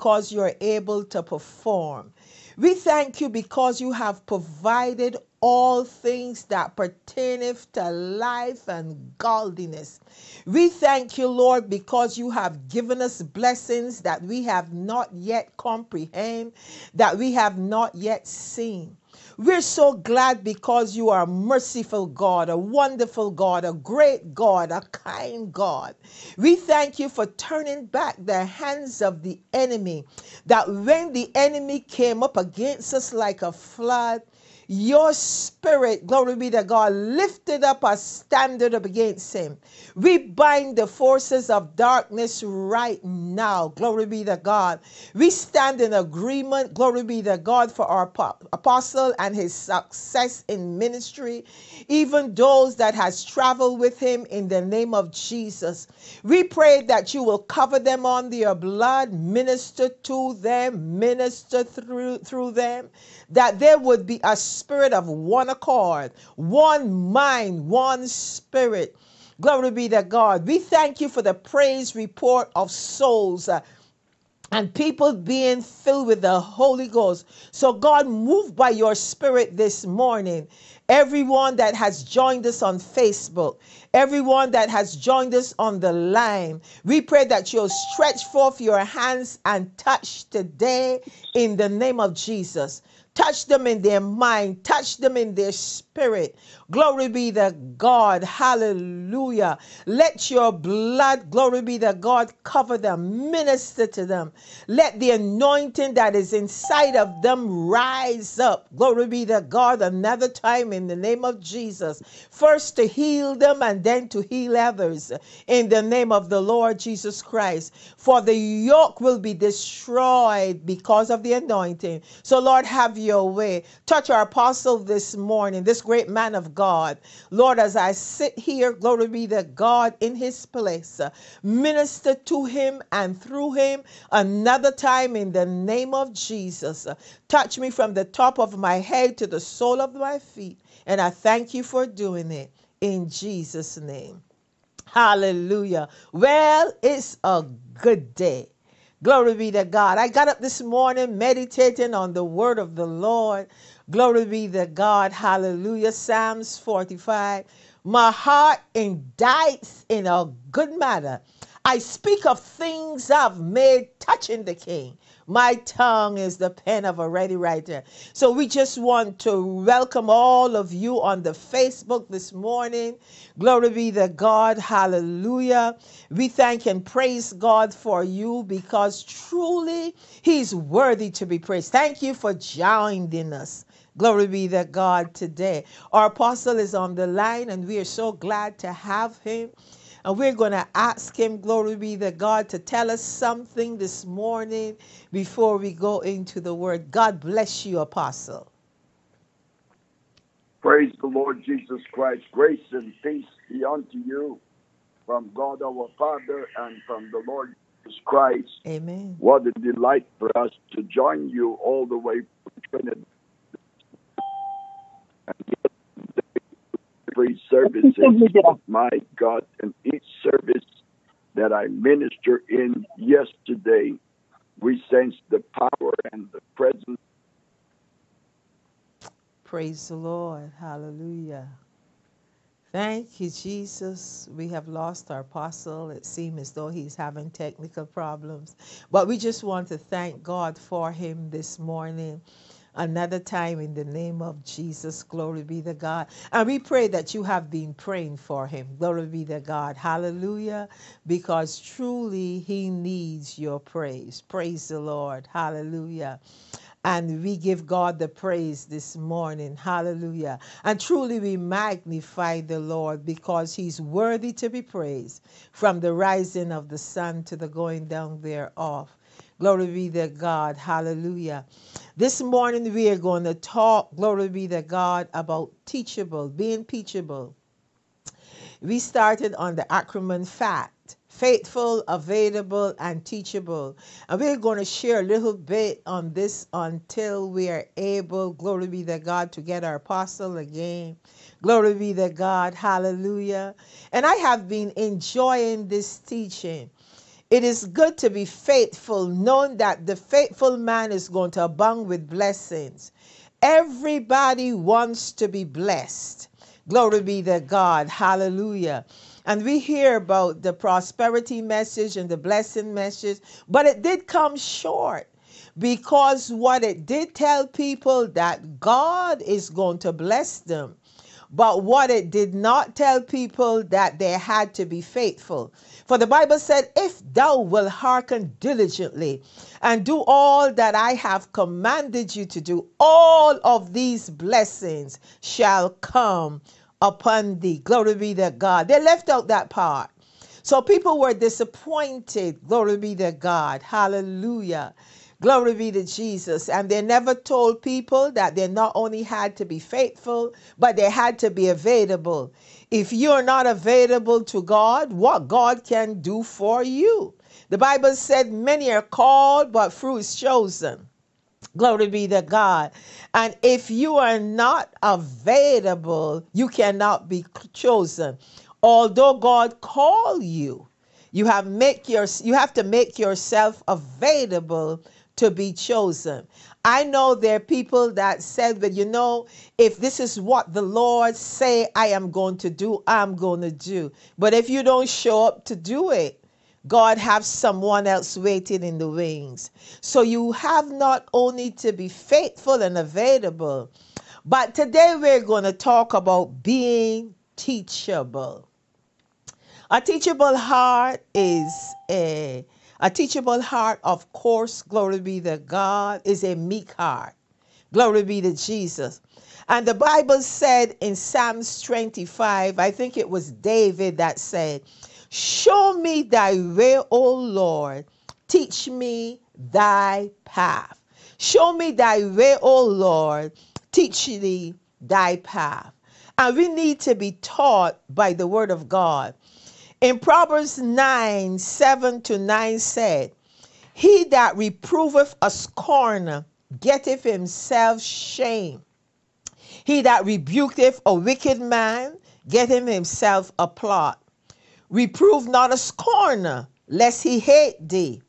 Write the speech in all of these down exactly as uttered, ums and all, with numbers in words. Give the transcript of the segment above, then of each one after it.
because you are able to perform. We thank you because you have provided all things that pertaineth to life and godliness. We thank you, Lord, because you have given us blessings that we have not yet comprehend, that we have not yet seen. We're so glad because you are a merciful God, a wonderful God, a great God, a kind God. We thank you for turning back the hands of the enemy, that when the enemy came up against us like a flood, your spirit, glory be to God, lifted up a standard up against him. We bind the forces of darkness right now. Glory be to God. We stand in agreement, glory be to God, for our apostle and his success in ministry, even those that has traveled with him, in the name of Jesus. We pray that you will cover them under your blood, minister to them, minister through, through them, that there would be a spirit of one accord, one mind, one spirit. Glory be to God. We thank you for the praise report of souls uh, and people being filled with the Holy Ghost. So God, move by your spirit this morning. Everyone that has joined us on Facebook, everyone that has joined us on the line, we pray that you'll stretch forth your hands and touch today in the name of Jesus. Touch them in their mind. Touch them in their spirit. Glory be to God. Hallelujah. Let your blood, glory be to God, cover them. Minister to them. Let the anointing that is inside of them rise up. Glory be to God. Another time in the name of Jesus. First to heal them and then to heal others. In the name of the Lord Jesus Christ. For the yoke will be destroyed because of the anointing. So Lord, have your way. Touch our apostle this morning, this great man of God. Lord, as I sit here, glory be to God, in his place, uh, minister to him and through him another time in the name of Jesus. Uh, touch me from the top of my head to the sole of my feet. And I thank you for doing it in Jesus' name. Hallelujah. Well, it's a good day. Glory be to God. I got up this morning meditating on the word of the Lord. Glory be to God. Hallelujah. Psalms forty-five. My heart indicts in a good matter. I speak of things I've made touching the King. My tongue is the pen of a ready writer. So we just want to welcome all of you on the Facebook this morning. Glory be to God. Hallelujah. We thank and praise God for you because truly he's worthy to be praised. Thank you for joining us. Glory be to God today. Our apostle is on the line and we are so glad to have him. And we're going to ask him, glory be to God, to tell us something this morning before we go into the word. God bless you, Apostle. Praise the Lord Jesus Christ. Grace and peace be unto you from God our Father and from the Lord Jesus Christ. Amen. What a delight for us to join you all the way from Trinidad. Every services, my God, and each service that I minister in yesterday, we sense the power and the presence. Praise the Lord. Hallelujah. Thank you, Jesus. We have lost our apostle. It seems as though he's having technical problems. But we just want to thank God for him this morning. Another time in the name of Jesus. Glory be to God. And we pray that you have been praying for him. Glory be to God. Hallelujah. Because truly he needs your praise. Praise the Lord. Hallelujah. And we give God the praise this morning. Hallelujah. And truly we magnify the Lord because he's worthy to be praised from the rising of the sun to the going down thereof. Glory be to God. Hallelujah. This morning we are going to talk, glory be to God, about teachable, being teachable. We started on the acronym FACT, faithful, available, and teachable. And we're going to share a little bit on this until we are able, glory be to God, to get our apostle again. Glory be to God. Hallelujah. And I have been enjoying this teaching. It is good to be faithful, knowing that the faithful man is going to abound with blessings. Everybody wants to be blessed. Glory be to God. Hallelujah. And we hear about the prosperity message and the blessing message, but it did come short, because what it did tell people that God is going to bless them. But what it did not tell people that they had to be faithful. For the Bible said, if thou wilt hearken diligently and do all that I have commanded you to do, all of these blessings shall come upon thee. Glory be to God. They left out that part. So people were disappointed. Glory be to God. Hallelujah. Glory be to Jesus. And they never told people that they not only had to be faithful, but they had to be available. If you're not available to God, what God can do for you? The Bible said many are called, but few is chosen. Glory be to God. And if you are not available, you cannot be chosen. Although God called you, you have make your you have to make yourself available to be chosen. I know there are people that said, but you know, if this is what the Lord say I am going to do, I'm going to do. But if you don't show up to do it, God has someone else waiting in the wings. So you have not only to be faithful and available, but today we're going to talk about being teachable. A teachable heart is a, a teachable heart, of course, glory be to God, is a meek heart. Glory be to Jesus. And the Bible said in Psalms twenty-five, I think it was David that said, show me thy way, O Lord, teach me thy path. Show me thy way, O Lord, teach thee thy path. And we need to be taught by the word of God. In Proverbs nine, seven to nine said, he that reproveth a scorner getteth himself shame. He that rebuketh a wicked man getteth himself a plot. Reprove not a scorner, lest he hate thee.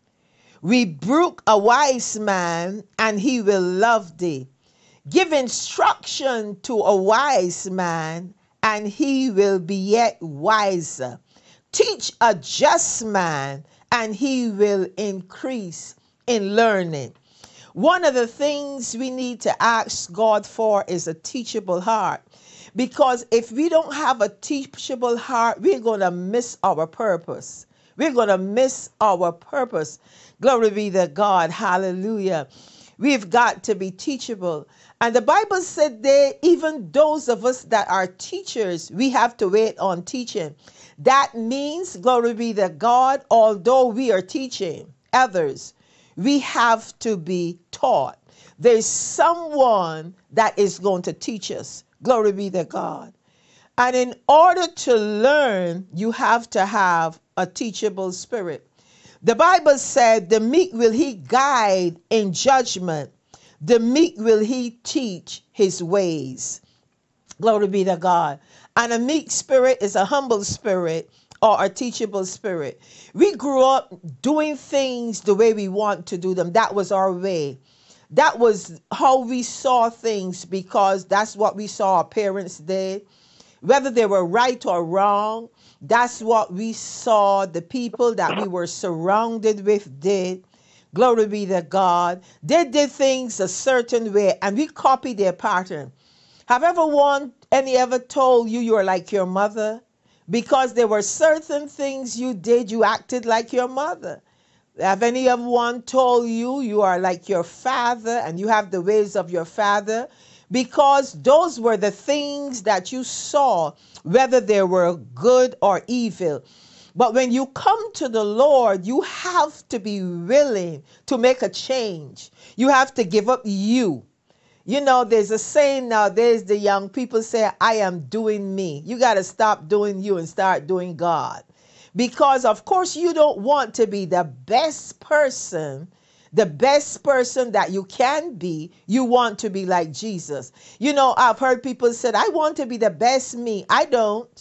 Rebuke a wise man, and he will love thee. Give instruction to a wise man, and he will be yet wiser. Teach a just man, and he will increase in learning. One of the things we need to ask God for is a teachable heart. Because if we don't have a teachable heart, we're going to miss our purpose. We're going to miss our purpose. Glory be to God. Hallelujah. We've got to be teachable. And the Bible said that even those of us that are teachers, we have to wait on teaching. That means, glory be to God, although we are teaching others, we have to be taught. There's someone that is going to teach us. Glory be to God. And in order to learn, you have to have a teachable spirit. The Bible said, the meek will he guide in judgment. The meek will he teach his ways. Glory be to God. And a meek spirit is a humble spirit or a teachable spirit. We grew up doing things the way we want to do them. That was our way. That was how we saw things because that's what we saw our parents did. Whether they were right or wrong, that's what we saw the people that we were surrounded with did. Glory be to God. They did things a certain way and we copied their pattern. Have ever one, any ever told you you are like your mother? Because there were certain things you did, you acted like your mother. Have any of one told you you are like your father and you have the ways of your father? Because those were the things that you saw, whether they were good or evil. But when you come to the Lord, you have to be willing to make a change. You have to give up you. You know, there's a saying nowadays, the young people say, I am doing me. You got to stop doing you and start doing God. Because, of course, you don't want to be the best person, the best person that you can be. You want to be like Jesus. You know, I've heard people say, I want to be the best me. I don't.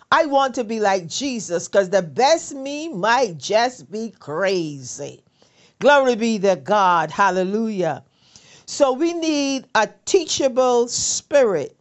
I want to be like Jesus because the best me might just be crazy. Glory be to God. Hallelujah. So we need a teachable spirit,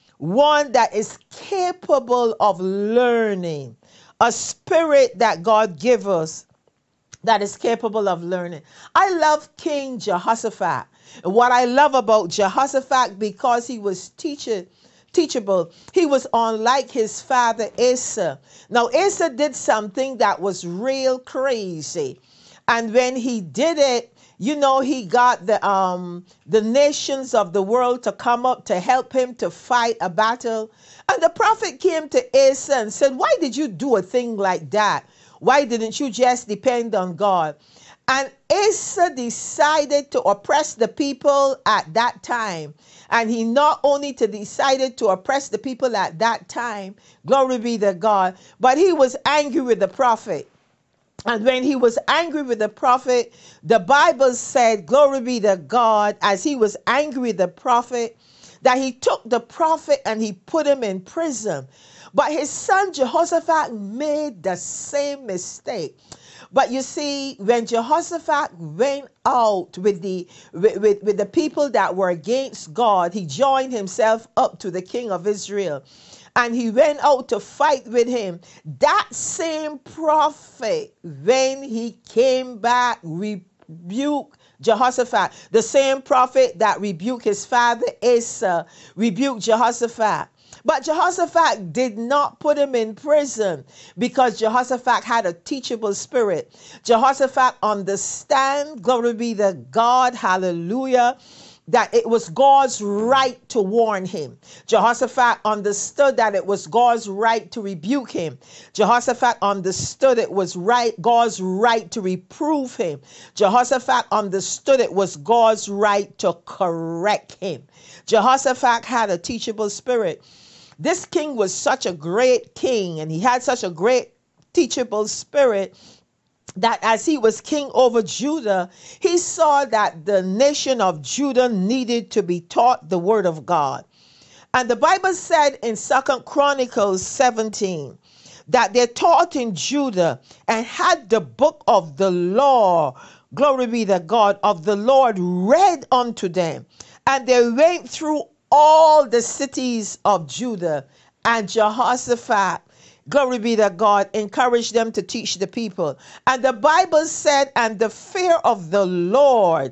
one that is capable of learning, a spirit that God gives us that is capable of learning. I love King Jehoshaphat. And what I love about Jehoshaphat, because he was teaching, teachable, he was unlike his father Asa. Now Asa did something that was real crazy. And when he did it, you know, he got the um the nations of the world to come up to help him to fight a battle. And the prophet came to Asa and said, why did you do a thing like that? Why didn't you just depend on God? And Asa decided to oppress the people at that time. And he not only to decided to oppress the people at that time, glory be to God, but he was angry with the prophet. And when he was angry with the prophet, the Bible said, glory be to God, as he was angry with the prophet, that he took the prophet and he put him in prison. But his son Jehoshaphat made the same mistake. But you see, when Jehoshaphat went out with the with, with, with the people that were against God, he joined himself up to the king of Israel. And he went out to fight with him. That same prophet, when he came back, rebuked Jehoshaphat. The same prophet that rebuked his father Asa, rebuked Jehoshaphat. But Jehoshaphat did not put him in prison because Jehoshaphat had a teachable spirit. Jehoshaphat understand, glory be to God, hallelujah, that it was God's right to warn him. Jehoshaphat understood that it was God's right to rebuke him. Jehoshaphat understood it was right, God's right to reprove him. Jehoshaphat understood it was God's right to correct him. Jehoshaphat had a teachable spirit. This king was such a great king, and he had such a great teachable spirit, that as he was king over Judah, he saw that the nation of Judah needed to be taught the word of God. And the Bible said in Second Chronicles seventeen that they taught in Judah and had the book of the law, glory be to God, of the Lord read unto them. And they went through all the cities of Judah, and Jehoshaphat, glory be to God, encouraged them to teach the people. And the Bible said, and the fear of the Lord,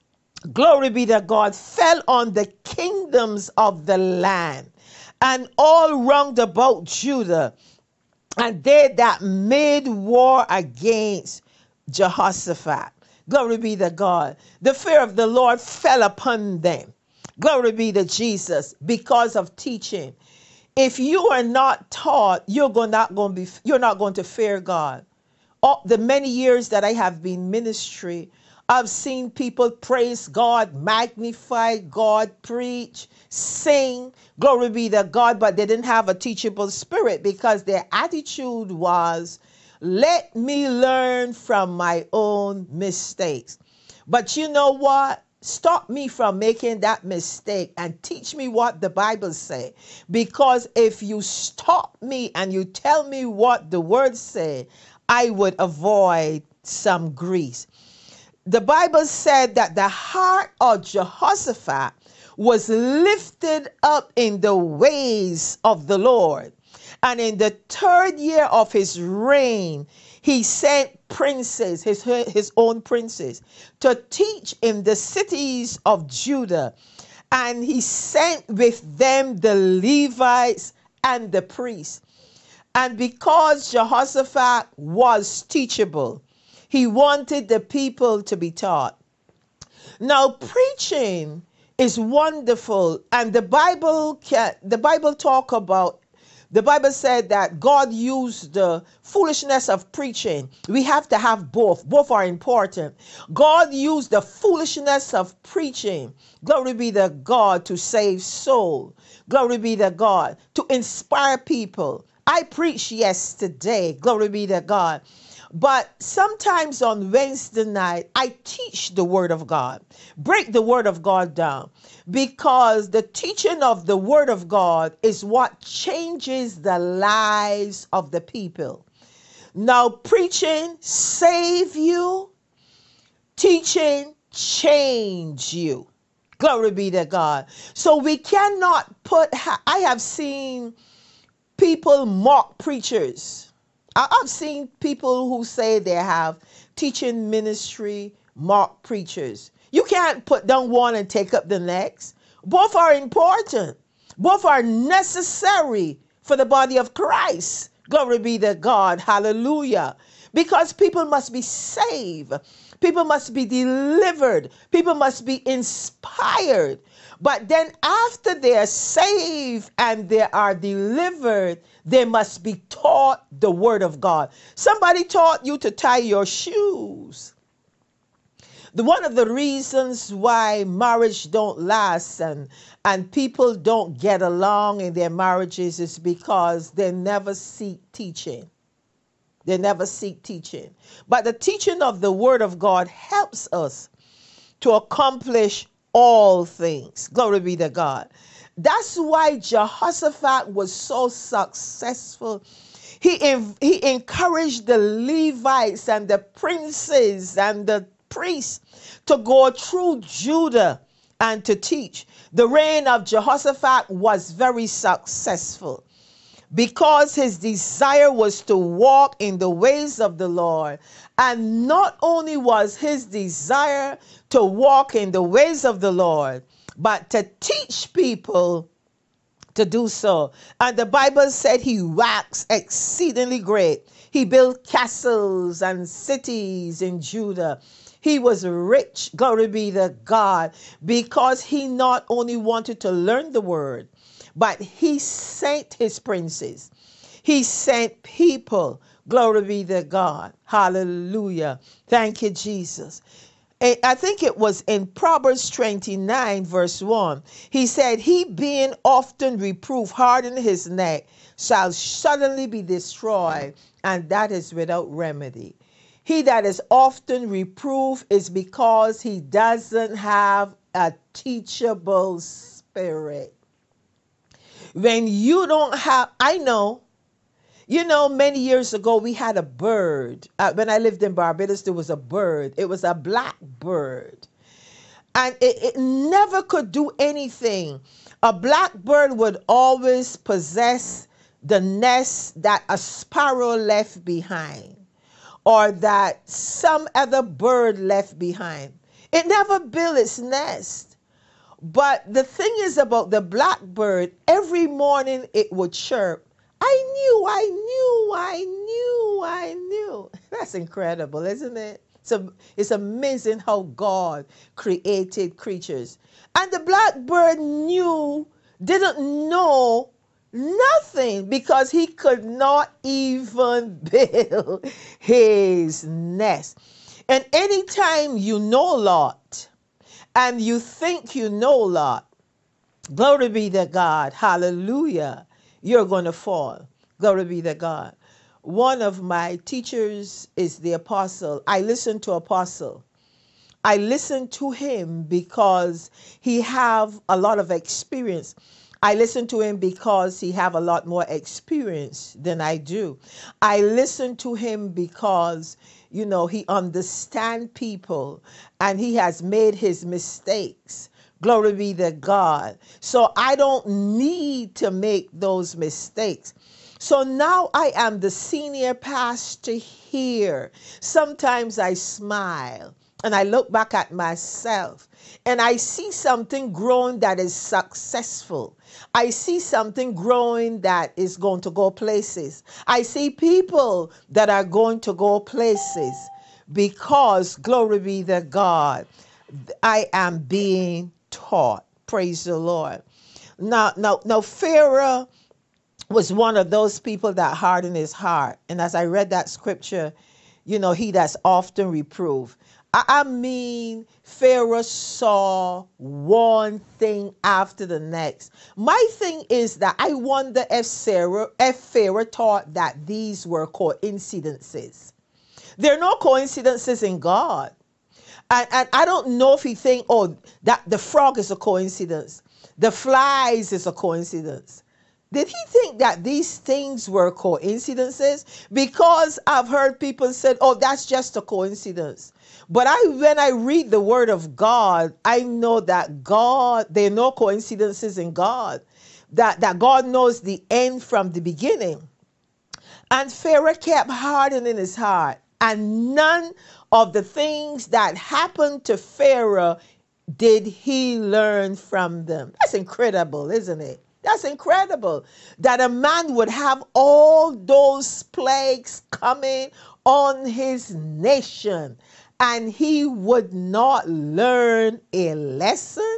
glory be to God, fell on the kingdoms of the land, and all round about Judah, and they that made war against Jehoshaphat. Glory be to God. The fear of the Lord fell upon them. Glory be to Jesus, because of teaching. If you are not taught, you're not going to be, you're not going to fear God. All the many years that I have been ministry, I've seen people praise God, magnify God, preach, sing, glory be to God, but they didn't have a teachable spirit because their attitude was, let me learn from my own mistakes. But you know what? Stop me from making that mistake and teach me what the Bible says. Because if you stop me and you tell me what the word say, I would avoid some grief. The Bible said that the heart of Jehoshaphat was lifted up in the ways of the Lord. And in the third year of his reign, he sent princes, his, his own princes, to teach in the cities of Judah. And he sent with them the Levites and the priests. And because Jehoshaphat was teachable, he wanted the people to be taught. Now, preaching is wonderful. And the Bible, can, the Bible talk about The Bible said that God used the foolishness of preaching. We have to have both. Both are important. God used the foolishness of preaching, glory be to God, to save soul. Glory be to God, to inspire people. I preached yesterday, glory be to God. But sometimes on Wednesday night, I teach the Word of God, break the Word of God down, because the teaching of the Word of God is what changes the lives of the people. Now, preaching save you, teaching change you. Glory be to God. So we cannot put, I have seen people mock preachers. I've seen people who say they have teaching ministry mock preachers. You can't put down one and take up the next. Both are important. Both are necessary for the body of Christ. Glory be to God. Hallelujah. Because people must be saved. People must be delivered. People must be inspired. But then after they are saved and they are delivered, they must be taught the Word of God. Somebody taught you to tie your shoes. The, one of the reasons why marriage don't last and, and people don't get along in their marriages is because they never seek teaching. They never seek teaching. But the teaching of the Word of God helps us to accomplish all things. Glory be to God. That's why Jehoshaphat was so successful. He, he encouraged the Levites and the princes and the priests to go through Judah and to teach. The reign of Jehoshaphat was very successful, because his desire was to walk in the ways of the Lord. And not only was his desire to walk in the ways of the Lord, but to teach people to do so. And the Bible said he waxed exceedingly great. He built castles and cities in Judah. He was rich, glory be to God, because he not only wanted to learn the word, but he sent his princes. He sent people. Glory be to God. Hallelujah. Thank you, Jesus. And I think it was in Proverbs twenty-nine, verse one. He said, he being often reproved, hardened his neck, shall suddenly be destroyed, and that is without remedy. He that is often reproved is because he doesn't have a teachable spirit. When you don't have, I know, you know, many years ago we had a bird. Uh, when I lived in Barbados, there was a bird. It was a black bird. And it, it never could do anything. A black bird would always possess the nest that a sparrow left behind, or that some other bird left behind. It never built its nest. But the thing is about the blackbird, every morning it would chirp. I knew, I knew, I knew, I knew. That's incredible, isn't it? So it's amazing how God created creatures. And the blackbird knew, didn't know nothing, because he could not even build his nest. And anytime you know a lot, and you think you know a lot, glory be to God, hallelujah, you're going to fall. Glory be to God. One of my teachers is the apostle. I listen to apostle. I listen to him because he have a lot of experience. I listen to him because he have a lot more experience than I do. I listen to him because, you know, he understand people and he has made his mistakes. Glory be to God. So I don't need to make those mistakes. So now I am the senior pastor here. Sometimes I smile and I look back at myself and I see something growing that is successful. I see something growing that is going to go places. I see people that are going to go places because, glory be to God, I am being taught. Praise the Lord. Now, now, now, Pharaoh was one of those people that hardened his heart. And as I read that scripture, you know, he that's often reproved. I, I mean, Pharaoh saw one thing after the next. My thing is that I wonder if Sarah, if Pharaoh thought that these were coincidences. There are no coincidences in God. And, and I don't know if he think, oh, that the frog is a coincidence. The flies is a coincidence. Did he think that these things were coincidences? Because I've heard people say, oh, that's just a coincidence. But I, when I read the word of God, I know that God, there are no coincidences in God. That, that God knows the end from the beginning. And Pharaoh kept hardening his heart. And none of the things that happened to Pharaoh did he learn from them. That's incredible, isn't it? That's incredible that a man would have all those plagues coming on his nation and he would not learn a lesson.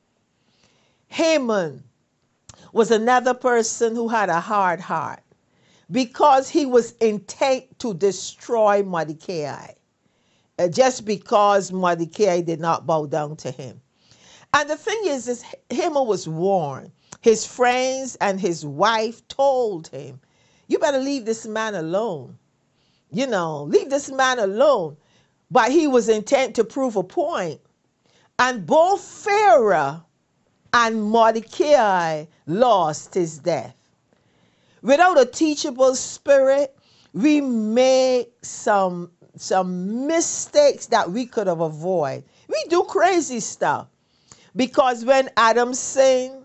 Haman was another person who had a hard heart because he was intent to destroy Mordecai, uh, just because Mordecai did not bow down to him. And the thing is, is Haman was warned. His friends and his wife told him, you better leave this man alone. You know, leave this man alone. But he was intent to prove a point. And both Pharaoh and Mordecai lost his death. Without a teachable spirit, we make some, some mistakes that we could have avoided. We do crazy stuff. Because when Adam sinned,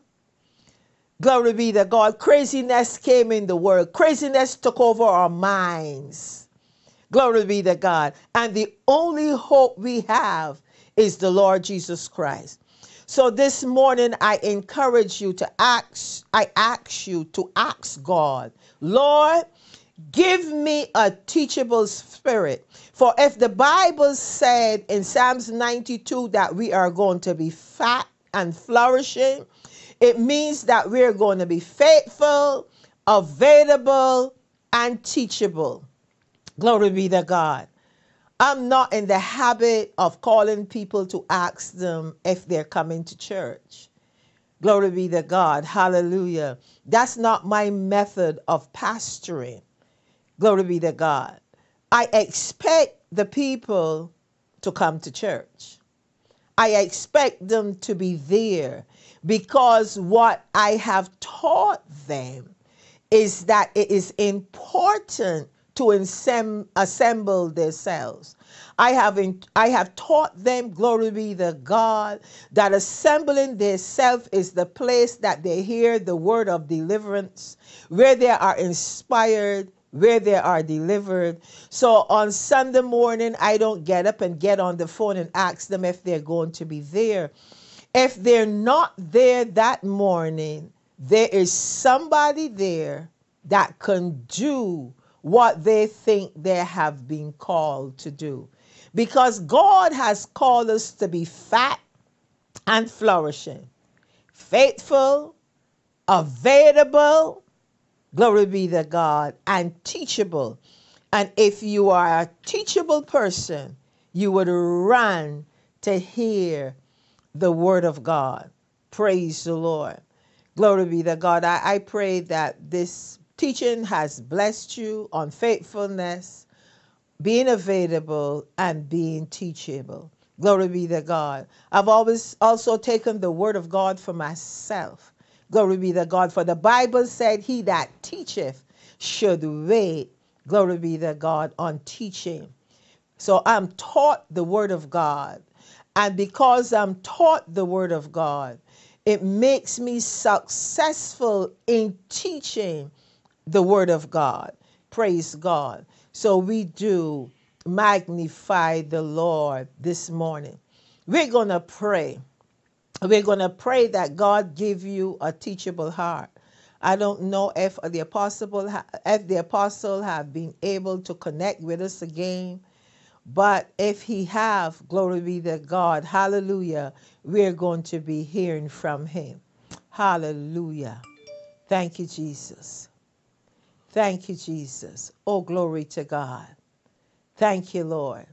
glory be to God, craziness came in the world. Craziness took over our minds. Glory be to God. And the only hope we have is the Lord Jesus Christ. So this morning I encourage you to ask, I ask you to ask God, Lord, give me a teachable spirit. For if the Bible said in Psalms ninety-two that we are going to be fat and flourishing, it means that we're going to be faithful, available, and teachable. Glory be to God. I'm not in the habit of calling people to ask them if they're coming to church. Glory be to God. Hallelujah. That's not my method of pastoring. Glory be to God. I expect the people to come to church. I expect them to be there because what I have taught them is that it is important to assemb- assemble themselves. I have, in, I have taught them, glory be to God, that assembling themselves is the place that they hear the word of deliverance, where they are inspired, where they are delivered. So on Sunday morning, I don't get up and get on the phone and ask them if they're going to be there. If they're not there that morning, there is somebody there that can do what they think they have been called to do. Because God has called us to be fat and flourishing, faithful, available, glory be to God, and teachable. And if you are a teachable person, you would run to hear the word of God. Praise the Lord. Glory be to God. I, I pray that this teaching has blessed you on faithfulness, being available, and being teachable. Glory be to God. I've always also taken the word of God for myself. Glory be to God. For the Bible said, he that teacheth should wait, glory be to God, on teaching. So I'm taught the word of God. And because I'm taught the word of God, it makes me successful in teaching the word of God. Praise God. So we do magnify the Lord this morning. We're going to pray. We're going to pray that God give you a teachable heart. I don't know if the apostle if the apostle have been able to connect with us again, but if he have, glory be to God, hallelujah, we're going to be hearing from him. Hallelujah. Thank you, Jesus. Thank you, Jesus. Oh, glory to God. Thank you, Lord.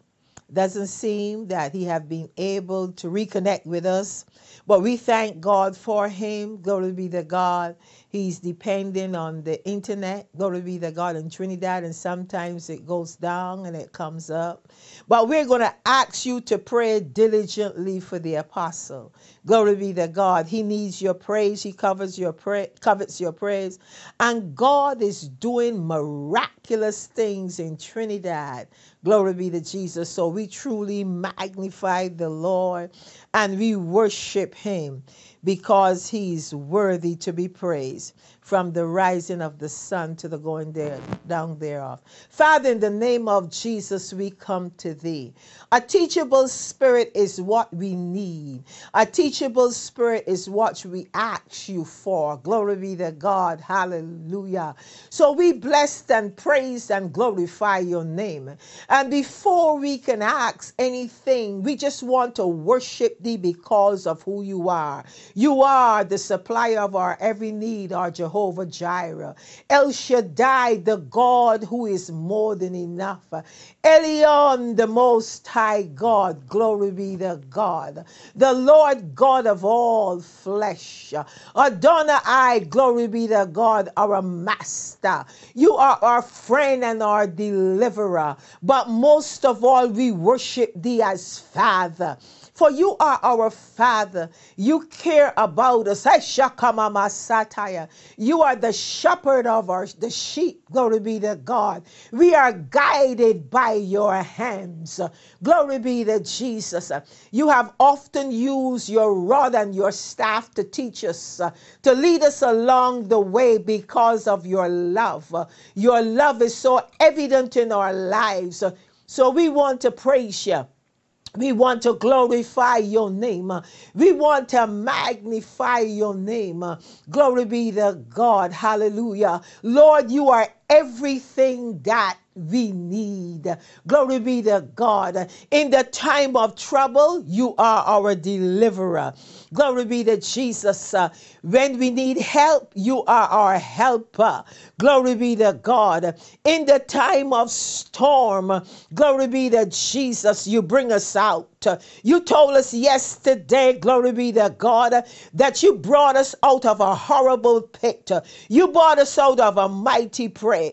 Doesn't seem that he have been able to reconnect with us, but we thank God for him. Glory be to God. He's depending on the internet. Glory be to God in Trinidad, and sometimes it goes down and it comes up. But we're going to ask you to pray diligently for the apostle. Glory be to God. He needs your praise. He covers your pray, covets your praise. And God is doing miraculous things in Trinidad. Glory be to Jesus. So we truly magnify the Lord and we worship him because he's worthy to be praised from the rising of the sun to the going there, down thereof. Father, in the name of Jesus, we come to thee. A teachable spirit is what we need. A teachable spirit is what we ask you for. Glory be to God. Hallelujah. So we bless and praise and glorify your name. And before we can ask anything, we just want to worship thee because of who you are. You are the supplier of our every need, our Jehovah Jireh. El Shaddai, the God who is more than enough. Elion, the Most High God. Glory be to God. The Lord God of all flesh. Adonai, glory be to God, our Master. You are our friend and our deliverer. But most of all, we worship thee as Father. For you are our Father. You care about us. You are the shepherd of our the sheep. Glory be to God. We are guided by your hands. Glory be to Jesus. You have often used your rod and your staff to teach us, to lead us along the way because of your love. Your love is so evident in our lives. So we want to praise you. We want to glorify your name. We want to magnify your name. Glory be to God. Hallelujah. Lord, you are everything that we need. Glory be to God. In the time of trouble, you are our deliverer. Glory be to Jesus. Uh, when we need help, you are our helper. Glory be to God. In the time of storm, glory be to Jesus, you bring us out. You told us yesterday, glory be to God, that you brought us out of a horrible pit. You brought us out of a mighty prey.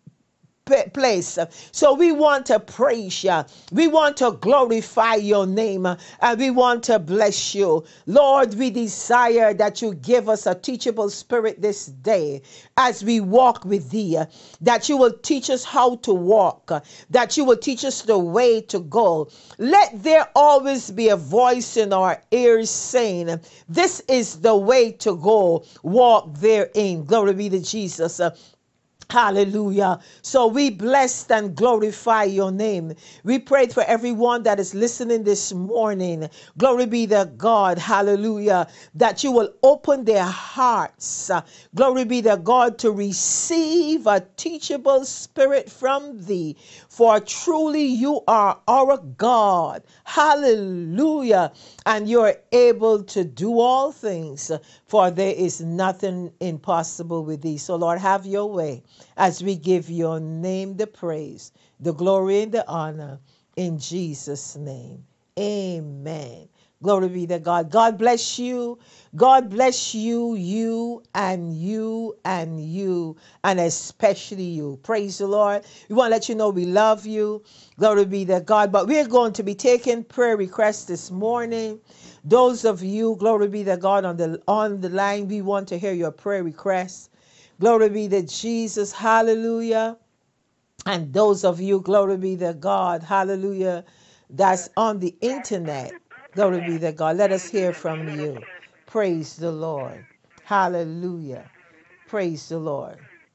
Place. So we want to praise you. We want to glorify your name, and we want to bless you. Lord, we desire that you give us a teachable spirit this day as we walk with thee, that you will teach us how to walk, that you will teach us the way to go. Let there always be a voice in our ears saying, this is the way to go. Walk therein. Glory be to Jesus. Hallelujah. So we bless and glorify your name. We prayed for everyone that is listening this morning. Glory be to God. Hallelujah. That you will open their hearts. Uh, glory be to God, to receive a teachable spirit from thee. For truly you are our God. Hallelujah. And you're able to do all things, for there is nothing impossible with thee. So Lord, have your way as we give your name the praise, the glory and the honor in Jesus' name. Amen. Glory be to God. God bless you. God bless you, you and you and you, and especially you. Praise the Lord. We want to let you know we love you. Glory be to God. But we're going to be taking prayer requests this morning. Those of you, glory be to God, on the on the line, we want to hear your prayer requests. Glory be to Jesus. Hallelujah. And those of you, glory be to God, hallelujah, that's on the internet, glory be to God. Let us hear from you. Praise the Lord. Hallelujah. Praise the Lord.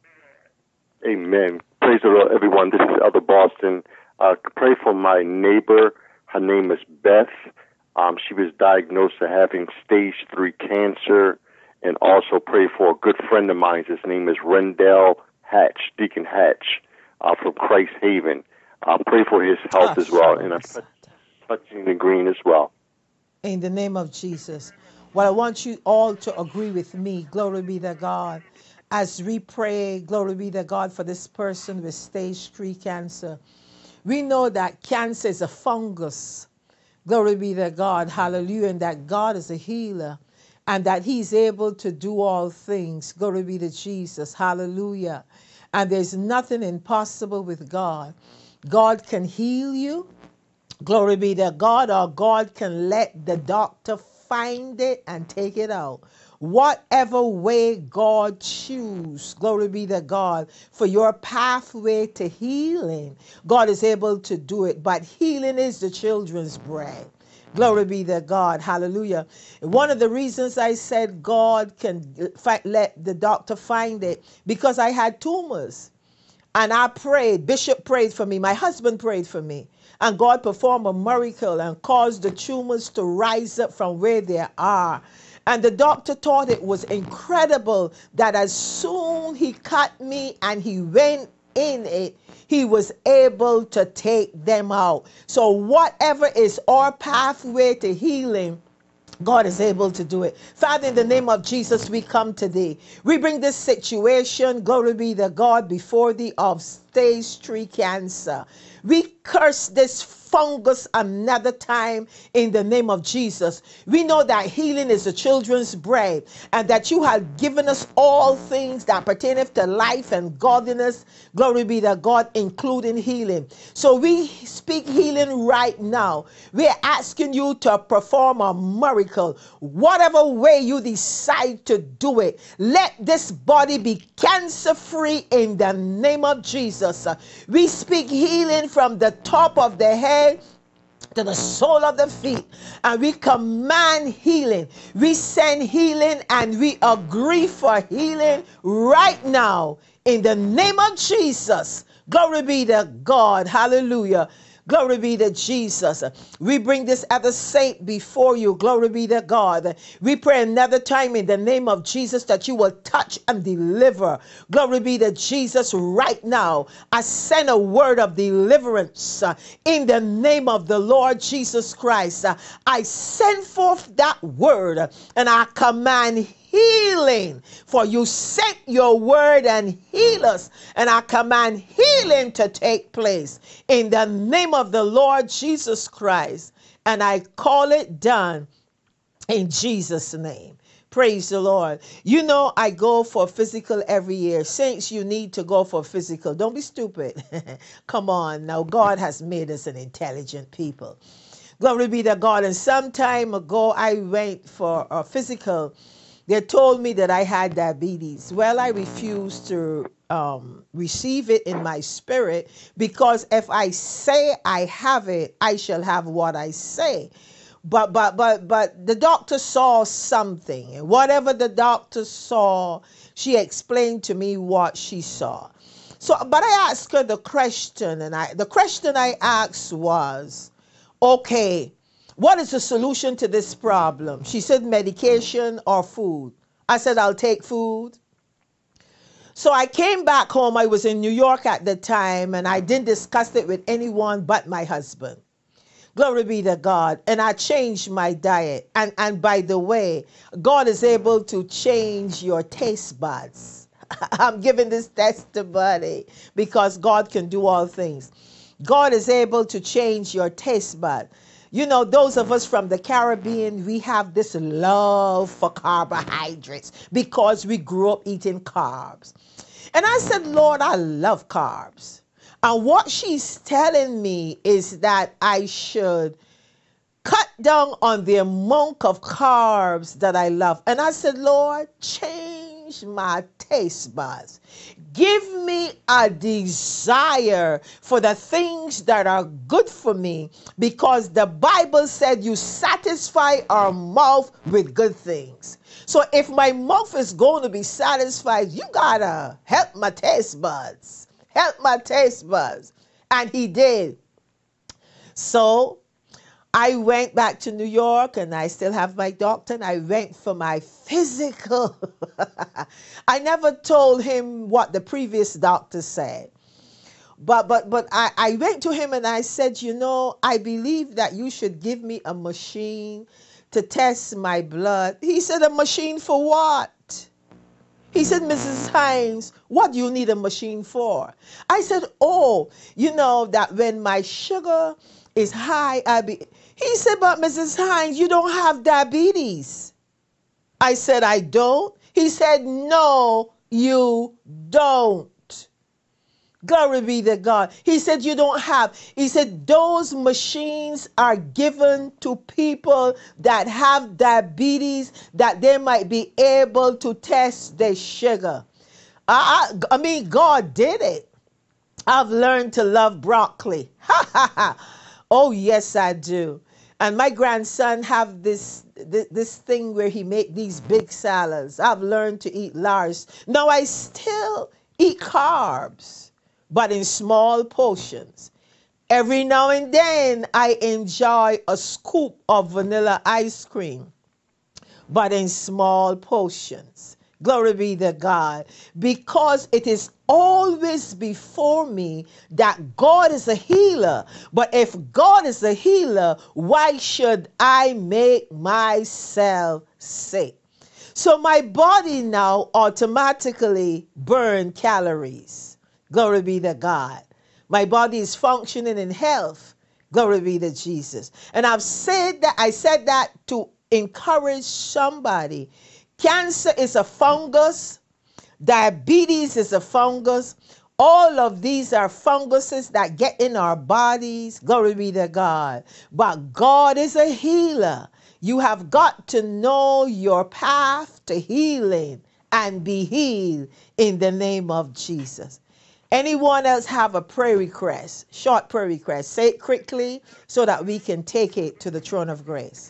Amen. Praise the Lord, everyone. This is Elder Boston. Uh, pray for my neighbor. Her name is Beth. Um, she was diagnosed as having stage three cancer. And also pray for a good friend of mine. His name is Rendell Hatch, Deacon Hatch, uh, from Christ Haven. Uh, pray for his health as well. And I'm touching the green as well. In the name of Jesus. Well, I want you all to agree with me. Glory be to God. As we pray, glory be to God, for this person with stage three cancer. We know that cancer is a fungus. Glory be to God. Hallelujah. And that God is a healer and that he's able to do all things. Glory be to Jesus. Hallelujah. And there's nothing impossible with God. God can heal you. Glory be to God, or God can let the doctor find it and take it out. Whatever way God choose, glory be to God, for your pathway to healing, God is able to do it. But healing is the children's bread. Glory be to God. Hallelujah. One of the reasons I said God can fi- let the doctor find it, because I had tumors. And I prayed, Bishop prayed for me, my husband prayed for me, and God performed a miracle and caused the tumors to rise up from where they are. And the doctor thought it was incredible that as soon he cut me and he went in it, he was able to take them out. So whatever is our pathway to healing, God is able to do it. Father, in the name of Jesus, we come today. We bring this situation, glory be to God, before thee, of stage three cancer. We curse this fungus another time in the name of Jesus. We know that healing is the children's bread, and that you have given us all things that pertaineth to life and godliness. Glory be to God, including healing. So we speak healing right now. We are asking you to perform a miracle. Whatever way you decide to do it, let this body be cancer-free in the name of Jesus. We speak healing from the top of the head to the sole of the feet, and we command healing. We send healing and we agree for healing right now in the name of Jesus. Glory be to God. Hallelujah. Glory be to Jesus. We bring this other saint before you. Glory be to God. We pray another time in the name of Jesus that you will touch and deliver. Glory be to Jesus right now. I send a word of deliverance uh, in the name of the Lord Jesus Christ. Uh, I send forth that word uh, and I command healing, for you sent your word and heal us, and I command healing to take place in the name of the Lord Jesus Christ, and I call it done in Jesus' name. Praise the Lord. You know, I go for physical every year. Saints, you need to go for physical. Don't be stupid. Come on. Now, God has made us an intelligent people. Glory be to God. And some time ago, I went for a physical. They told me that I had diabetes. Well, I refused to um, receive it in my spirit, because if I say I have it, I shall have what I say. But but but but the doctor saw something, and whatever the doctor saw, she explained to me what she saw. So, but I asked her the question, and I the question I asked was, okay, what is the solution to this problem? She said medication or food. I said, I'll take food. So I came back home. I was in New York at the time, and I didn't discuss it with anyone but my husband. Glory be to God. And I changed my diet. And, and by the way, God is able to change your taste buds. I'm giving this testimony because God can do all things. God is able to change your taste bud. You know, those of us from the Caribbean, we have this love for carbohydrates because we grew up eating carbs. And I said, Lord, I love carbs. And what she's telling me is that I should cut down on the amount of carbs that I love. And I said, Lord, change my taste buds. Give me a desire for the things that are good for me, because the Bible said you satisfy our mouth with good things. So if my mouth is going to be satisfied, you gotta help my taste buds. Help my taste buds. And he did. So I went back to New York, and I still have my doctor, and I went for my physical. I never told him what the previous doctor said. But but but I, I went to him and I said, you know, I believe that you should give me a machine to test my blood. He said, a machine for what? He said, Missus Hinds, what do you need a machine for? I said, oh, you know that when my sugar is high, I be. He said, but Missus Hinds, you don't have diabetes. I said, I don't. He said, no, you don't. Glory be to God. He said, you don't have. He said, those machines are given to people that have diabetes, that they might be able to test their sugar. I, I, I mean, God did it. I've learned to love broccoli. Ha ha ha. Oh, yes, I do. And my grandson have this, this, this thing where he make these big salads. I've learned to eat large. Now, I still eat carbs, but in small portions. Every now and then, I enjoy a scoop of vanilla ice cream, but in small portions. Glory be to God. Because it is always before me that God is a healer. But if God is a healer, why should I make myself sick? So my body now automatically burns calories. Glory be to God. My body is functioning in health. Glory be to Jesus. And I've said that, I said that to encourage somebody. Cancer is a fungus. Diabetes is a fungus. All of these are funguses that get in our bodies. Glory be to God. But God is a healer. You have got to know your path to healing and be healed in the name of Jesus. Anyone else have a prayer request? Short prayer request. Say it quickly so that we can take it to the throne of grace.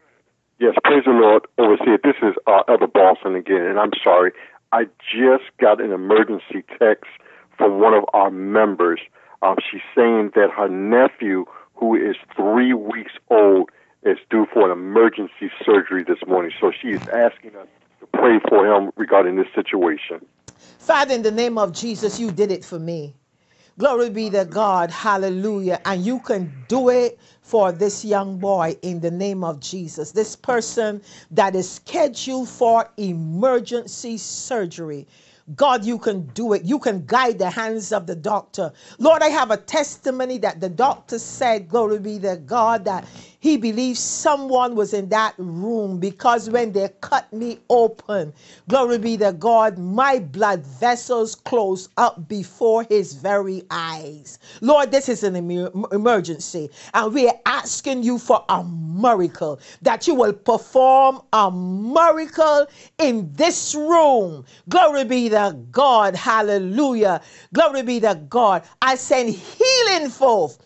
Yes, praise the Lord, Overseer. This is uh, Elder Boston again, and I'm sorry. I just got an emergency text from one of our members. Um, she's saying that her nephew, who is three weeks old, is due for an emergency surgery this morning. So she is asking us to pray for him regarding this situation. Father, in the name of Jesus, you did it for me. Glory be to God. Hallelujah. And you can do it for this young boy in the name of Jesus. This person that is scheduled for emergency surgery. God, you can do it. You can guide the hands of the doctor. Lord, I have a testimony that the doctor said, glory be to God, that he believes someone was in that room because when they cut me open, glory be to God, my blood vessels closed up before his very eyes. Lord, this is an emergency, and we are asking you for a miracle, that you will perform a miracle in this room. Glory be to God. Hallelujah. Glory be to God. I send healing forth.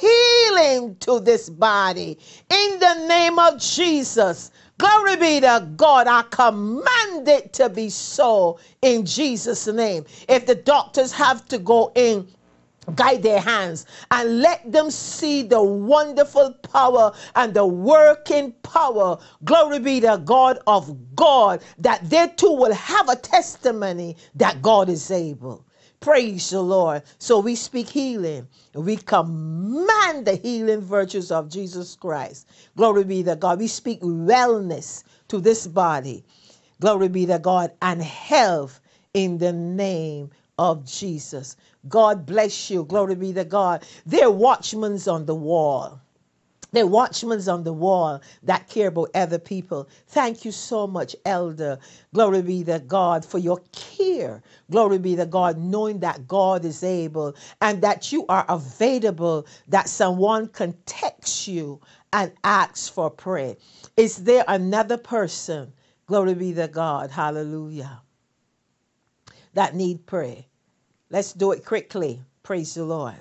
Healing to this body in the name of Jesus. Glory be to God. I command it to be so in Jesus' name. If the doctors have to go in, guide their hands and let them see the wonderful power and the working power, glory be to God, of God, that they too will have a testimony that God is able. Praise the Lord. So we speak healing. We command the healing virtues of Jesus Christ. Glory be to God. We speak wellness to this body. Glory be to God. And health in the name of Jesus. God bless you. Glory be to God. They're watchmen on the wall. They're watchmen on the wall that care about other people. Thank you so much, Elder. Glory be to God for your care. Glory be to God, knowing that God is able and that you are available, that someone can text you and ask for prayer. Is there another person, glory be to God, hallelujah, that need prayer? Let's do it quickly. Praise the Lord.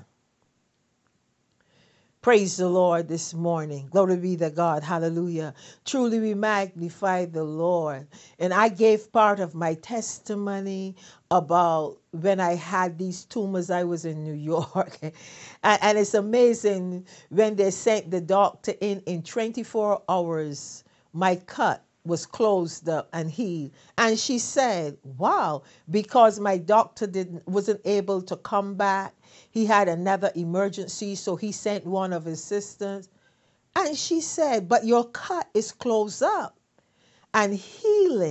Praise the Lord this morning. Glory be to God. Hallelujah. Truly we magnify the Lord. And I gave part of my testimony about when I had these tumors. I was in New York. and, and it's amazing when they sent the doctor in, in twenty-four hours, my cut was closed up and healed. And she said, wow, because my doctor didn't wasn't able to come back. He had another emergency, so he sent one of his assistants. And she said, but your cut is closed up and healing.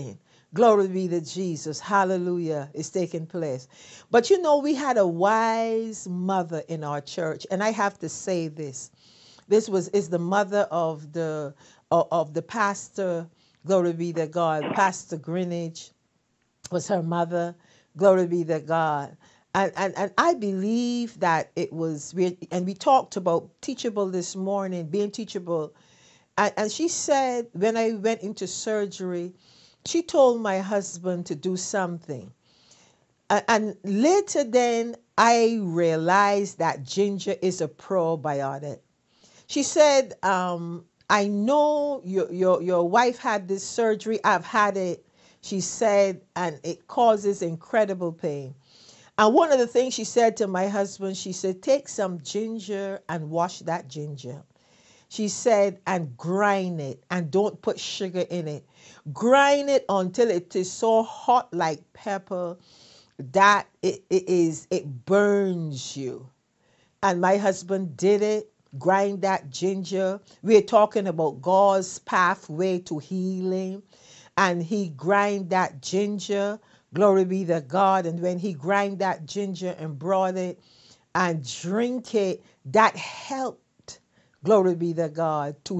Glory be to Jesus. Hallelujah is taking place. But you know, we had a wise mother in our church, and I have to say this. This was is the mother of the of, of the pastor. Glory be to God. Pastor Greenwich was her mother. Glory be to God. And, and, and I believe that it was, and we talked about teachable this morning, being teachable. And, and she said, when I went into surgery, she told my husband to do something. And, and later then, I realized that ginger is a probiotic. She said, um, I know your, your, your wife had this surgery. I've had it. She said, and it causes incredible pain. And one of the things she said to my husband, she said, take some ginger and wash that ginger. She said, and grind it, and don't put sugar in it. Grind it until it is so hot like pepper that it, it is it burns you. And my husband did it, grind that ginger. We're talking about God's pathway to healing. And he grind that ginger. Glory be to God. And when he grind that ginger and brought it and drink it, that helped, glory be to God, to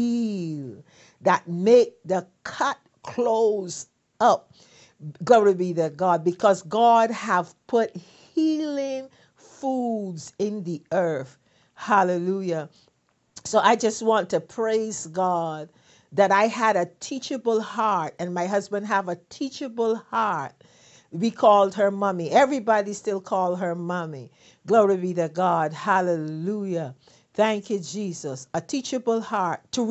heal, that make the cut close up. Glory be to God, because God have put healing foods in the earth. Hallelujah. So I just want to praise God that I had a teachable heart, and my husband have a teachable heart. We called her mommy. Everybody still call her mommy. Glory be to God. Hallelujah. Thank you, Jesus. A teachable heart to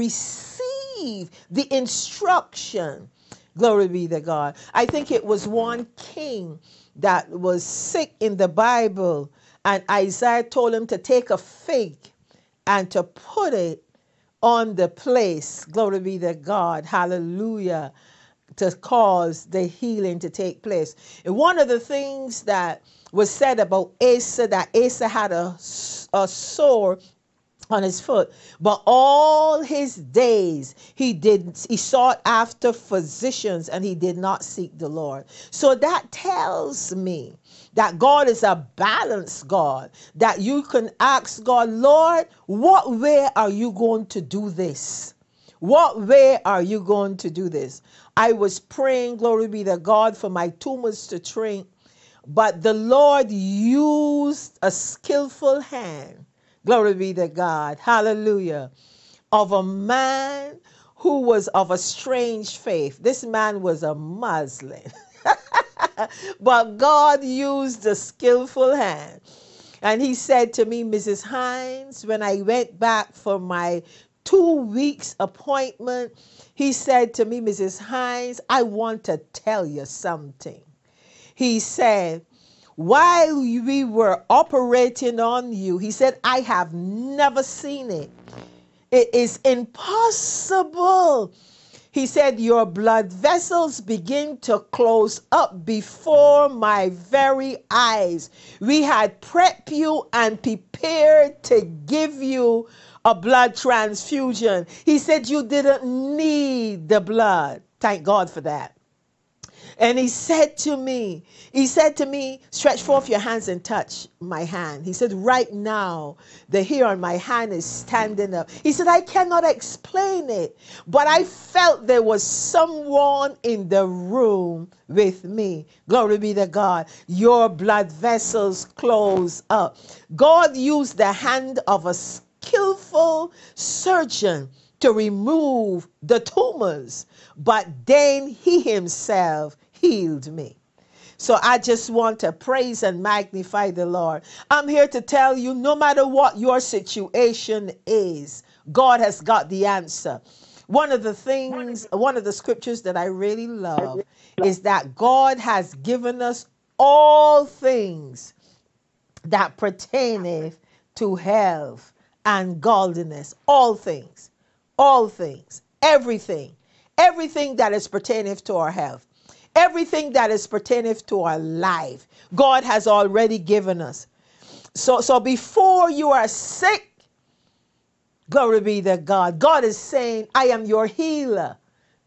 receive the instruction. Glory be to God. I think it was one king that was sick in the Bible, and Isaiah told him to take a fig and to put it on the place, glory be to God, hallelujah, to cause the healing to take place. And one of the things that was said about Asa, that Asa had a, a sore on his foot, but all his days he did he sought after physicians, and he did not seek the Lord. So that tells me that God is a balanced God, that you can ask God, Lord, what way are you going to do this? What way are you going to do this? I was praying, glory be to God, for my tumors to shrink, but the Lord used a skillful hand, glory be to God, hallelujah, of a man who was of a strange faith. This man was a Muslim. But God used a skillful hand. And he said to me, Missus Hinds, when I went back for my two weeks appointment, he said to me, Missus Hinds, I want to tell you something. He said, while we were operating on you, he said, I have never seen it. It is impossible. He said, your blood vessels begin to close up before my very eyes. We had prepped you and prepared to give you a blood transfusion. He said you didn't need the blood. Thank God for that. And he said to me, he said to me, stretch forth your hands and touch my hand. He said, right now, the hair on my hand is standing up. He said, I cannot explain it, but I felt there was someone in the room with me. Glory be to God. Your blood vessels close up. God used the hand of a skillful surgeon to remove the tumors, but then he himself healed me. So I just want to praise and magnify the Lord. I'm here to tell you, no matter what your situation is, God has got the answer. One of the things, one of the scriptures that I really love is that God has given us all things that pertaineth to health and godliness. All things, all things, everything, everything that is pertaining to our health. Everything that is pertaining to our life, God has already given us. So, so before you are sick, glory be to God, God is saying, I am your healer.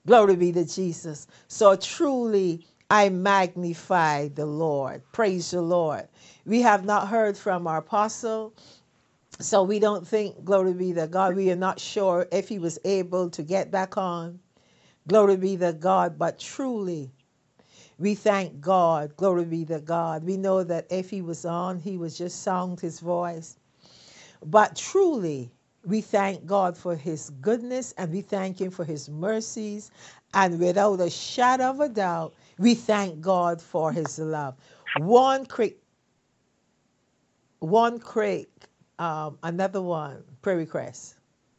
Glory be to Jesus. So truly, I magnify the Lord. Praise the Lord. We have not heard from our apostle, so we don't think, glory be to God, we are not sure if he was able to get back on. Glory be to God. But truly, we thank God. Glory be to God. We know that if he was on, he would just sound his voice. But truly, we thank God for his goodness and we thank him for his mercies. And without a shadow of a doubt, we thank God for his love. One quick, one quick, um, another one, prayer request.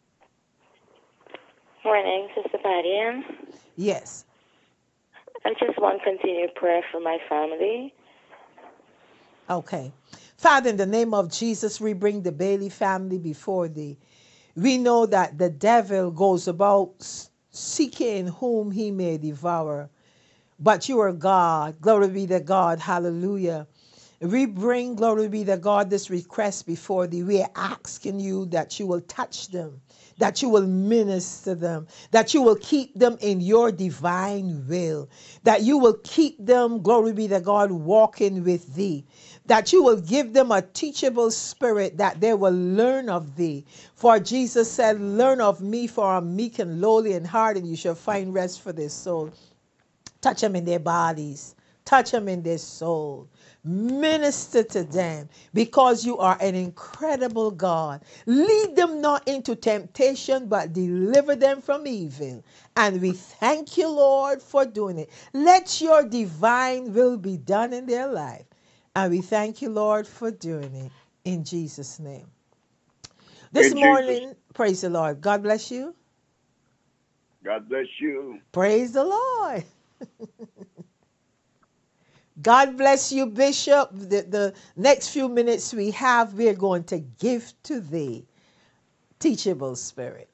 Morning, Sister Pauline. Yes. I just want continued prayer for my family. Okay. Father, in the name of Jesus, we bring the Bailey family before thee. We know that the devil goes about seeking whom he may devour, but you are God. Glory be to God. Hallelujah. We bring, glory be to God, this request before thee. We are asking you that you will touch them, that you will minister them, that you will keep them in your divine will, that you will keep them, glory be to God, walking with thee, that you will give them a teachable spirit that they will learn of thee. For Jesus said, learn of me, for I'm meek and lowly in heart, and you shall find rest for their soul. Touch them in their bodies. Touch them in their soul. Minister to them because you are an incredible God. Lead them not into temptation, but deliver them from evil. And we thank you, Lord, for doing it. Let your divine will be done in their life. And we thank you, Lord, for doing it. In Jesus' name. This In Jesus, morning, praise the Lord. God bless you. God bless you. Praise the Lord. God bless you, Bishop. The, the next few minutes we have, we're going to give to thee teachable spirit.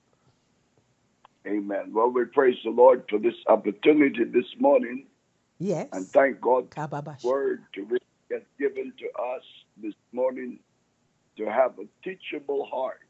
Amen. Well, we praise the Lord for this opportunity this morning and Yes. thank God for the Kababash. word to which He has given to us this morning to have a teachable heart.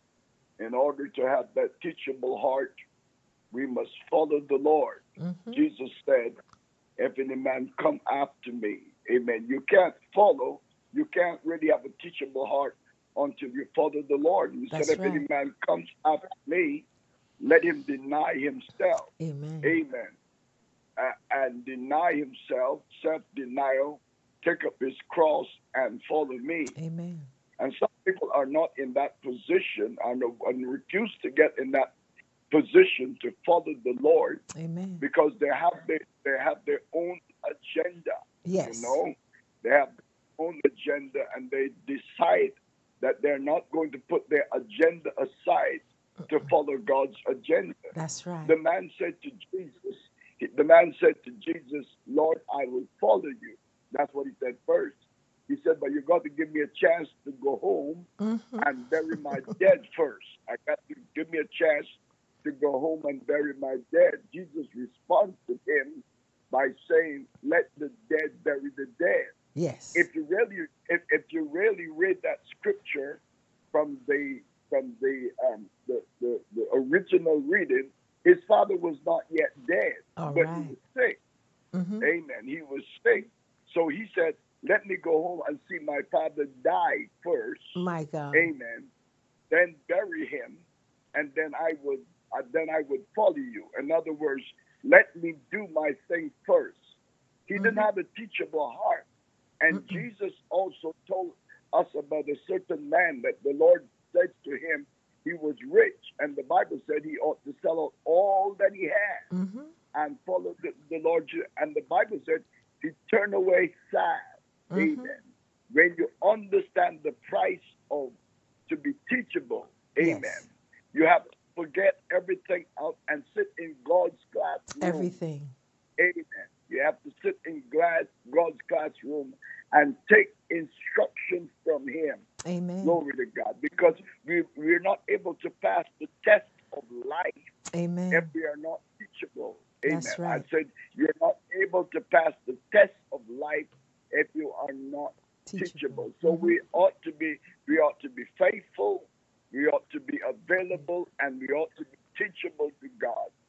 In order to have that teachable heart, we must follow the Lord. Mm-hmm. Jesus said, if any man come after me, amen. You can't follow, you can't really have a teachable heart until you follow the Lord. He That's said, if right. any man comes after me, let him deny himself. Amen. Amen. Uh, and deny himself, self-denial, take up his cross and follow me. Amen. And some people are not in that position and, and refuse to get in that position to follow the Lord. Amen. Because they have their, they have their own agenda. Yes. You know, they have their own agenda, and they decide that they're not going to put their agenda aside to follow God's agenda. That's right. The man said to Jesus, the man said to Jesus, Lord, I will follow you. That's what he said first. He said, but you got to give me a chance to go home Mm-hmm. and bury my dead first. I got to give me a chance to go home and bury my dead. Jesus responded to him by saying, let the dead bury the dead. Yes. If you really, if, if you really read that scripture from the from the um the, the, the original reading, his father was not yet dead, All but right. he was sick. Mm-hmm. Amen. He was sick. So he said, let me go home and see my father die first. My God. Amen. Then bury him, and then I would uh, then I would follow you. In other words, let me do my thing first. He Mm-hmm. didn't have a teachable heart. And Mm-mm. Jesus also told us about a certain man that the Lord said to him, he was rich, and the Bible said he ought to sell out all that he had Mm-hmm. and follow the, the Lord. And the Bible said he turned away sad. Mm-hmm. Amen. When you understand the price of to be teachable, amen, Yes. you have to forget everything out and sit in God's classroom. Everything. Amen. You have to sit in glass, God's classroom and take instruction from him. Amen. Glory to God. Because we, we're not able to pass the test of life Amen. if we are not teachable. Amen. That's right. I said you're not able to pass the test of life if you are not teachable. Teachable. So Mm-hmm. we ought to be we ought to be faithful, we ought to be available, and we ought to be teachable to God.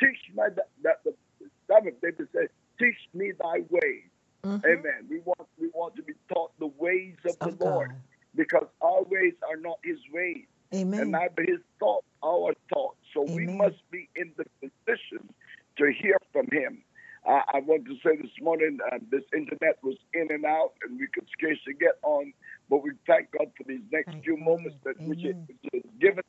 teach my that, that the son of David said, teach me thy ways. Mm-hmm. Amen. We want we want to be taught the ways of, of the Lord, God. Because our ways are not his ways. Amen. And neither his thoughts our thoughts. So Amen. We must be in the position to hear from him. Uh, I want to say this morning, uh, this internet was in and out, and we could scarcely get on. But we thank God for these next thank few God. moments that which is, which is given.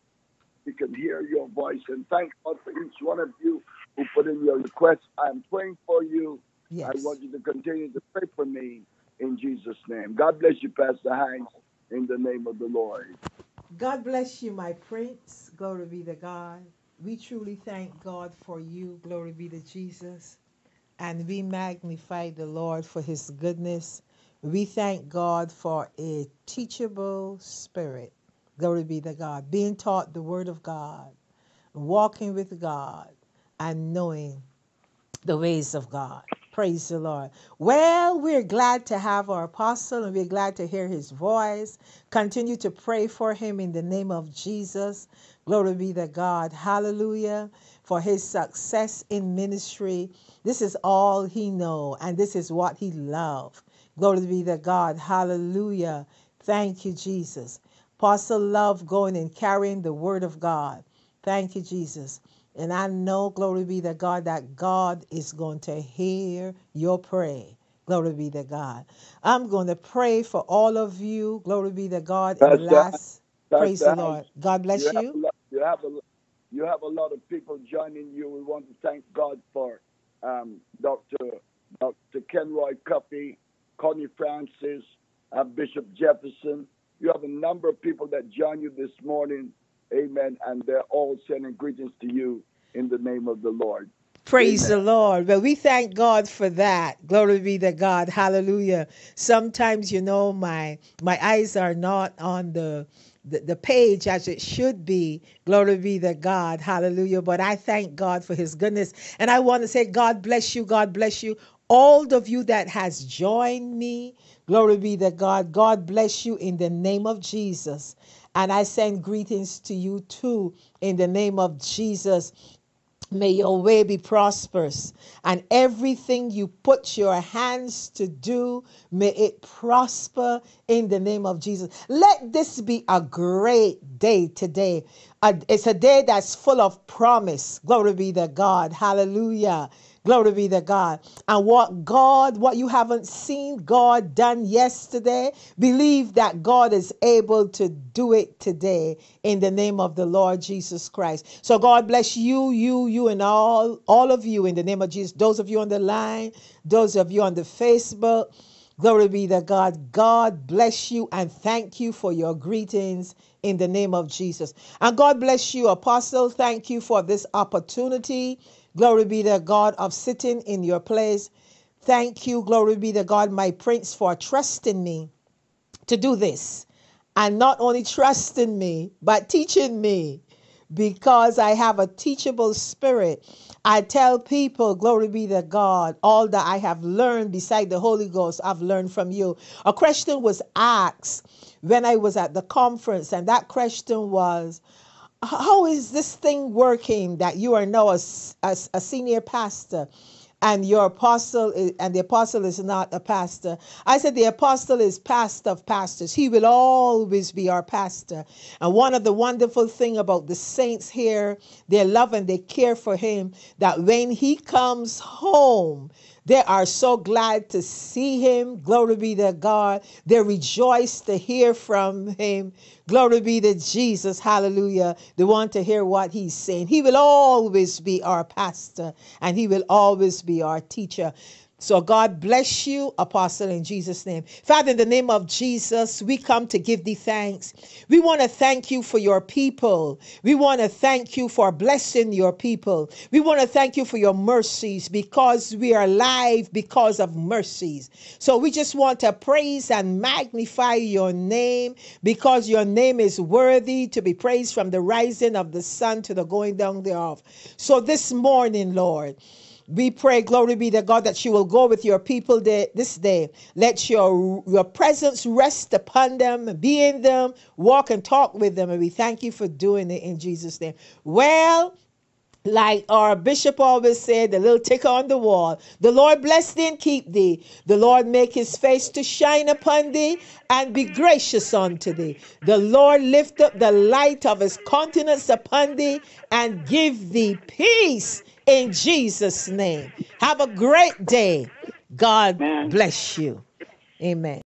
We can hear your voice, and thank God for each one of you who put in your requests. I'm praying for you. Yes. I want you to continue to pray for me in Jesus' name. God bless you, Pastor Hinds, in the name of the Lord. God bless you, my prince. Glory be to God. We truly thank God for you. Glory be to Jesus. And we magnify the Lord for his goodness. We thank God for a teachable spirit. Glory be to God. Being taught the word of God, walking with God, and knowing the ways of God. Praise the Lord. Well, we're glad to have our apostle, and we're glad to hear his voice. Continue to pray for him in the name of Jesus. Glory be to God. Hallelujah. For his success in ministry. This is all he knows, and this is what he loves. Glory be to God. Hallelujah. Thank you, Jesus. Apostle loved going and carrying the word of God. Thank you, Jesus. And I know, glory be to God, that God is going to hear your prayer. Glory be to God. I'm going to pray for all of you. Glory be to God. In the last, praise the Lord. God bless you. You. You have, a, you have a lot of people joining you. We want to thank God for um, Doctor Doctor Kenroy Cuffey, Connie Francis, uh, Bishop Jefferson. You have a number of people that join you this morning. Amen. And they're all sending greetings to you in the name of the Lord. Praise Amen. the Lord. Well, we thank God for that. Glory be to God. Hallelujah. Sometimes, you know, my my eyes are not on the, the, the page as it should be. Glory be to God. Hallelujah. But I thank God for his goodness. And I want to say, God bless you. God bless you. All of you that has joined me. Glory be to God. God bless you in the name of Jesus. And I send greetings to you too in the name of Jesus. May your way be prosperous, and everything you put your hands to do, may it prosper in the name of Jesus. Let this be a great day today. Uh, it's a day that's full of promise. Glory be to God. Hallelujah. Glory be to God. And what God, what you haven't seen God done yesterday, believe that God is able to do it today in the name of the Lord Jesus Christ. So God bless you, you, you, and all, all of you in the name of Jesus. Those of you on the line, those of you on the Facebook, glory be to God. God bless you and thank you for your greetings in the name of Jesus. And God bless you, Apostle. Thank you for this opportunity. Glory be to God of sitting in your place. Thank you, glory be to God, my Prince, for trusting me to do this. And not only trusting me, but teaching me, because I have a teachable spirit. I tell people, glory be to God, all that I have learned beside the Holy Ghost, I've learned from you. A question was asked when I was at the conference, and that question was, how is this thing working that you are now a, a, a senior pastor and your apostle is, and the apostle is not a pastor? I said the apostle is pastor of pastors. He will always be our pastor. And one of the wonderful thing about the saints here, they love and they care for him, that when he comes home, they are so glad to see him. Glory be to God. They rejoice to hear from him. Glory be to Jesus. Hallelujah. They want to hear what he's saying. He will always be our pastor, and he will always be our teacher. So God bless you, Apostle, in Jesus' name. Father, in the name of Jesus, we come to give thee thanks. We want to thank you for your people. We want to thank you for blessing your people. We want to thank you for your mercies, because we are alive because of mercies. So we just want to praise and magnify your name, because your name is worthy to be praised from the rising of the sun to the going down thereof. So this morning, Lord, we pray, glory be to God, that you will go with your people day, this day. Let your, your presence rest upon them, be in them, walk and talk with them. And we thank you for doing it in Jesus' name. Well, Like our bishop always said, the little ticker on the wall. The Lord bless thee and keep thee. The Lord make his face to shine upon thee and be gracious unto thee. The Lord lift up the light of his countenance upon thee and give thee peace in Jesus' name. Have a great day. God Amen. bless you. Amen.